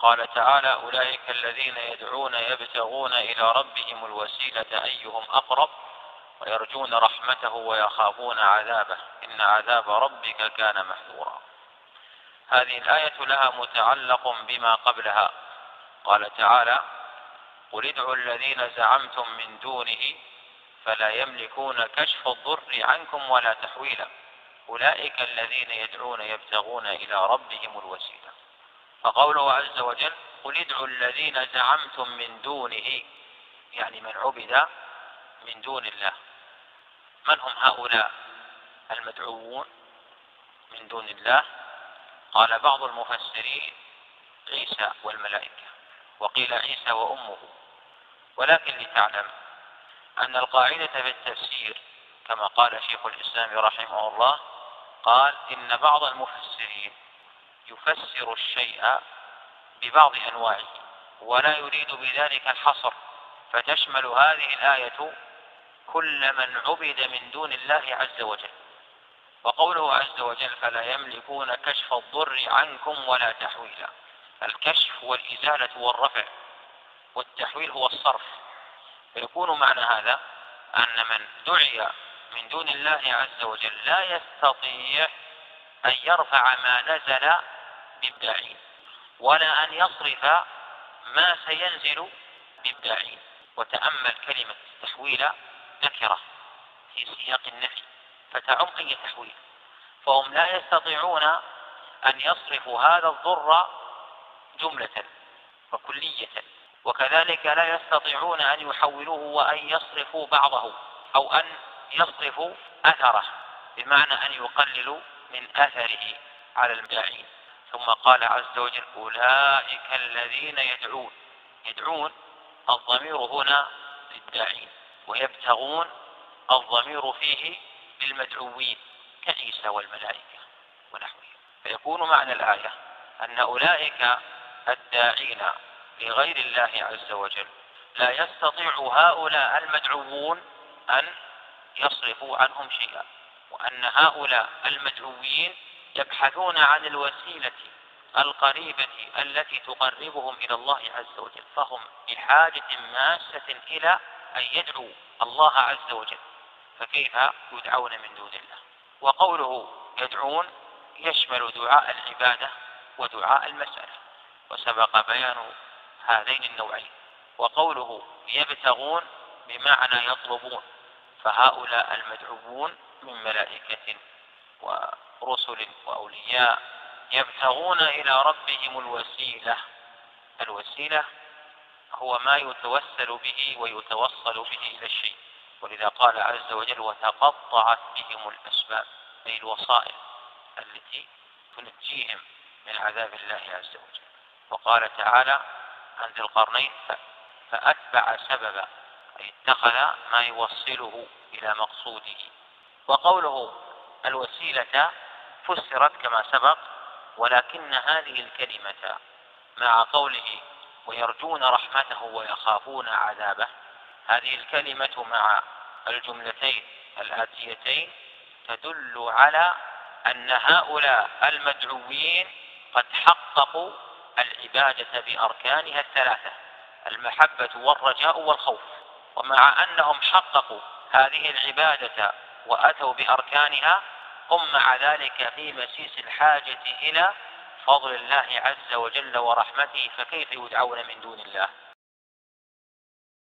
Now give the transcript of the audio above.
قال تعالى: أولئك الذين يدعون يبتغون إلى ربهم الوسيلة أيهم أقرب ويرجون رحمته ويخافون عذابه إن عذاب ربك كان محذورا. هذه الآية لها متعلق بما قبلها. قال تعالى: قل ادعوا الذين زعمتم من دونه فلا يملكون كشف الضر عنكم ولا تحويلا أولئك الذين يدعون يبتغون إلى ربهم الوسيلة. فقوله عز وجل: قل ادعوا الذين زعمتم من دونه، يعني من عبد من دون الله. من هم هؤلاء المدعوون من دون الله؟ قال بعض المفسرين: عيسى والملائكة، وقيل عيسى وأمه. ولكن لتعلم أن القاعدة في التفسير كما قال شيخ الإسلام رحمه الله، قال: إن بعض المفسرين يفسر الشيء ببعض أنواعه ولا يريد بذلك الحصر، فتشمل هذه الآية كل من عبد من دون الله عز وجل. وقوله عز وجل: فلا يملكون كشف الضر عنكم ولا تحويلا. الكشف هو الإزالة والرفع، والتحويل هو الصرف. فيكون معنى هذا أن من دعي من دون الله عز وجل لا يستطيع أن يرفع ما نزل بالداعين، ولا أن يصرف ما سينزل بالداعين. وتأمل كلمة التحويل نكرة في سياق النفي فتعم أي تحويل، فهم لا يستطيعون أن يصرفوا هذا الضر جملة وكلية، وكذلك لا يستطيعون أن يحولوه وأن يصرفوا بعضه، أو أن يصرفوا أثره، بمعنى أن يقللوا من أثره على الداعين. ثم قال عز وجل: أولئك الذين يدعون الضمير هنا للداعين، ويبتغون الضمير فيه للمدعوين كعيسى والملائكة ونحوهم. فيكون معنى الآية أن أولئك الداعين لغير الله عز وجل لا يستطيع هؤلاء المدعوون أن يصرفوا عنهم شيئا، وأن هؤلاء المدعوين يبحثون عن الوسيلة القريبة التي تقربهم إلى الله عز وجل، فهم بحاجة ماسة إلى أن يدعوا الله عز وجل، فكيف يدعون من دون الله؟ وقوله يدعون يشمل دعاء العبادة ودعاء المسألة، وسبق بيان هذين النوعين. وقوله يبتغون بمعنى يطلبون، فهؤلاء المدعوون من ملائكة ورسل وأولياء يبتغون إلى ربهم الوسيلة. الوسيلة هو ما يتوسل به ويتوصل به إلى الشيء، ولذا قال عز وجل: وتقطعت بهم الأسباب، أي الوسائل التي تنجيهم من عذاب الله عز وجل. وقال تعالى عن ذي القرنين: فأتبع سببا، أي اتخذ ما يوصله إلى مقصوده. وقوله الوسيلة فسرت كما سبق، ولكن هذه الكلمة مع قوله ويرجون رحمته ويخافون عذابه، هذه الكلمة مع الجملتين الآتيتين تدل على أن هؤلاء المدعوين قد حققوا العبادة بأركانها الثلاثة: المحبة والرجاء والخوف. ومع أنهم حققوا هذه العبادة وأتوا بأركانها، هم مع ذلك في مسيس الحاجة إلى فضل الله عز وجل ورحمته، فكيف يدعون من دون الله؟